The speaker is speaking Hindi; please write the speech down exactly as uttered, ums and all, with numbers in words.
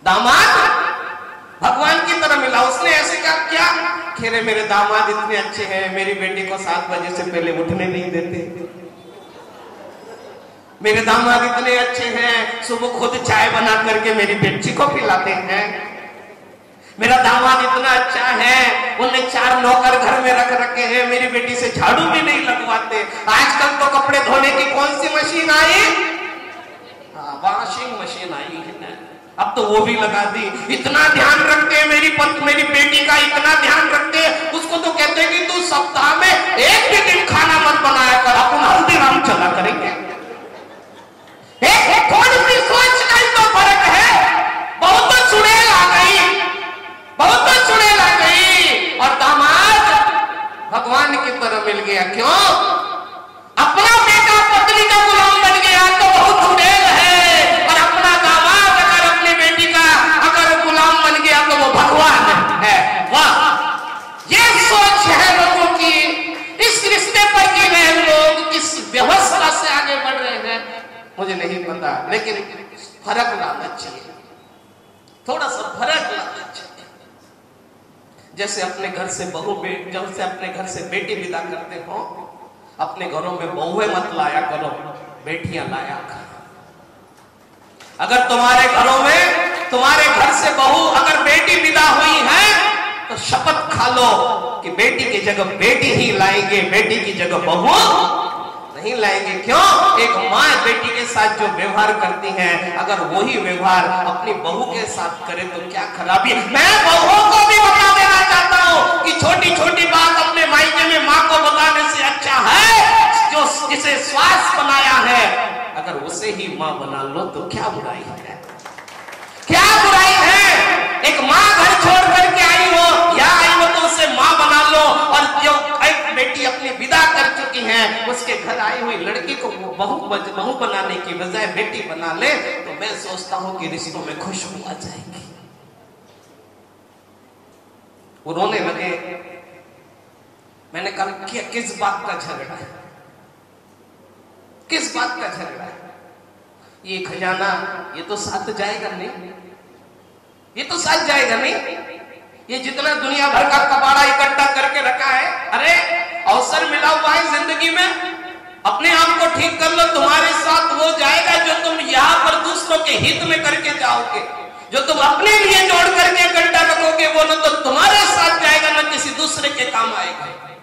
दामाद भगवान की तरह मिला। उसने ऐसे कहा क्या? खेरे मेरे दामाद इतने अच्छे हैं, मेरी बेटी को सात बजे से पहले उठने नहीं देते। मेरे दामाद इतने अच्छे हैं, सुबह खुद चाय बना करके मेरी बेटी को पिलाते हैं। मेरा दामाद इतना अच्छा है, उन्हें चार नौकर घर में रख रखे हैं, मेरी बेटी से झाड़ू भी नहीं लगवाते। आजकल तो कपड़े धोने की कौन सी मशीन आई? हाँ, वॉशिंग मशीन आई है, अब तो वो भी लगा दी। इतना ध्यान रखते हैं मेरी पत, मेरी बेटी का इतना ध्यान रखते हैं, उसको तो कहते हैं कि तू सप्ताह में एक भी दिन खाना मत बनाया कर, अपन हल्दीराम चला करेंगे। एक थोड़ी सी सोच का ही तो फर्क है। बहुत तो चुड़ैल आ गई, बहुत तो चुड़ैल आ गई, और दामाद भगवान की तरह मिल गया। क्यों? अपना बेटा पत्नी का गुलाम बन गया तो बहुत चुड़ैल है, और अपना दामाद अगर अपनी बेटी का अगर गुलाम बन गया तो वो भगवान है। वाह, ये सोच है लोगों की। इस रिश्ते पर की गए लोग किस व्यवस्था से आगे बढ़ रहे हैं मुझे नहीं पता, लेकिन फर्क लाना चाहिए, थोड़ा सा फर्क लाना चाहिए। जैसे अपने घर से बहू बेट जैसे अपने घर से बेटी विदा करते हो, अपने घरों में बहुएं मत लाया करो, बेटियां लाया करो। अगर तुम्हारे घरों में तुम्हारे घर से बहू अगर बेटी विदा हुई है तो शपथ खा लो कि बेटी की जगह बेटी ही लाएंगे, बेटी की जगह बहू नहीं लाएंगे। क्यों? एक माँ बेटी के साथ जो व्यवहार करती है, अगर वही व्यवहार अपनी बहू के साथ करे तो क्या खराबी। मैं बहुओं को भी बता देना चाहता हूँ कि छोटी छोटी बात अपने मायके में माँ को बताने से अच्छा है जो जिसे श्वास बनाया है, अगर उसे ही माँ बना लो तो क्या बुराई है, क्या बुराई है। एक माँ घर छोड़ करके आई हो या आई हो तो उसे माँ बना लो, और जो एक बेटी अपनी विदा कर चुकी है उसके घर आई हुई लड़की को वो बहू बहू बनाने की बजाय बेटी बना ले तो मैं सोचता हूं कि रिश्तों में खुशबू आ जाएगी। वो रोने लगे। मैंने कहा कि किस बात का झगड़ा है, किस बात का झगड़ा है? ये खजाना ये तो साथ जाएगा नहीं, ये तो साथ जाएगा नहीं। ये जितना दुनिया भर का कबाड़ा इकट्ठा करके रखा है, अरे अवसर मिला हुआ है जिंदगी में, अपने आप को ठीक कर लो, तुम्हारे साथ वो जाएगा जो तुम यहाँ पर दूसरों के हित में करके जाओगे। जो तुम अपने लिए जोड़ करके इकट्ठा रखोगे वो न तो तुम्हारे साथ जाएगा न किसी दूसरे के काम आएगा।